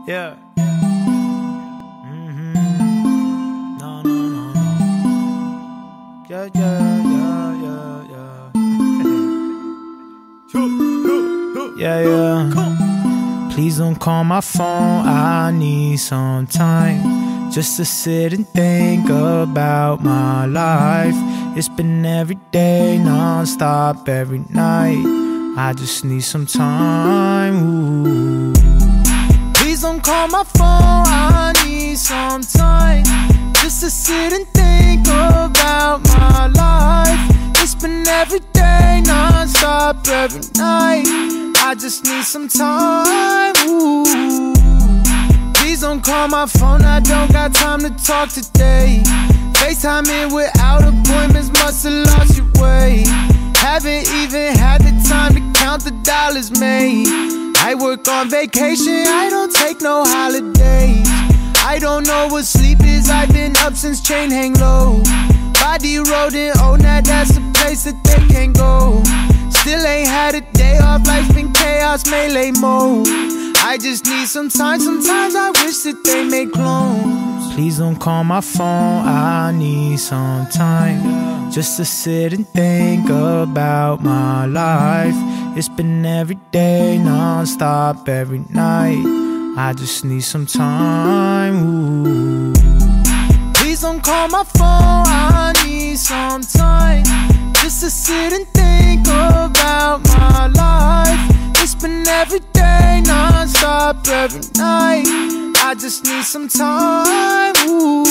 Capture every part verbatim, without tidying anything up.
Yeah. Mm-hmm. No, no, no, no. Yeah, yeah, yeah, yeah, yeah. Yeah, yeah. Please don't call my phone, I need some time just to sit and think about my life. It's been every day, non-stop, every night. I just need some time, ooh. Please don't call my phone, I need some time just to sit and think about my life. It's been every day, non-stop, every night. I just need some time, ooh. Please don't call my phone, I don't got time to talk today. FaceTime in without appointments, must have lost your way. Haven't even had the time to count the dollars made. I work on vacation, I don't take no holidays. I don't know what sleep is, I've been up since chain hang low. Body rolling, oh now that's a place that they can't go. Still ain't had a day off, life's been chaos, melee mode. I just need some time, sometimes I wish that they made clones. Please don't call my phone, I need some time just to sit and think about my life. It's been every day, non-stop, every night. I just need some time, ooh. Please don't call my phone, I need some time just to sit and think about my life. It's been every day, non-stop, every night. I just need some time, ooh.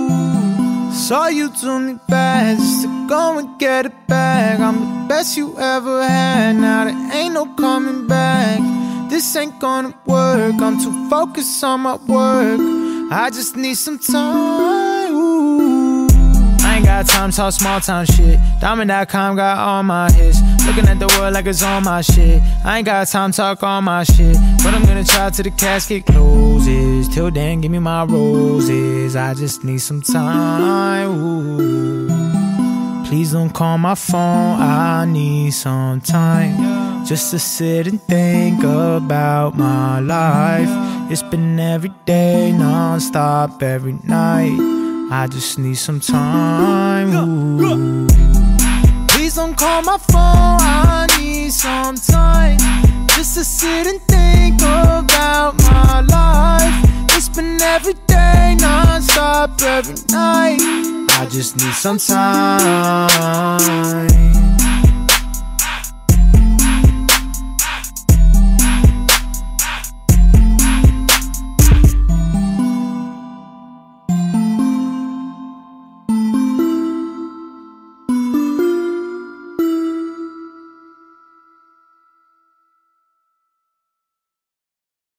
Saw you do me bad just to go and get it back. I'm the best you ever had, now there ain't no coming back. This ain't gonna work, I'm too focused on my work. I just need some time, ooh. I ain't got time to talk small town shit. Diamond dot com got all my hits. Looking at the world like it's on my shit. I ain't got time to talk all my shit, but I'm gonna try till the casket closes. Till then, give me my roses. I just need some time, ooh. Please don't call my phone, I need some time just to sit and think about my life. It's been every day, non-stop, every night. I just need some time, ooh. Please don't call my phone, I need some time just to sit and think about my life. It's been every day, non-stop, every night. I just need some time.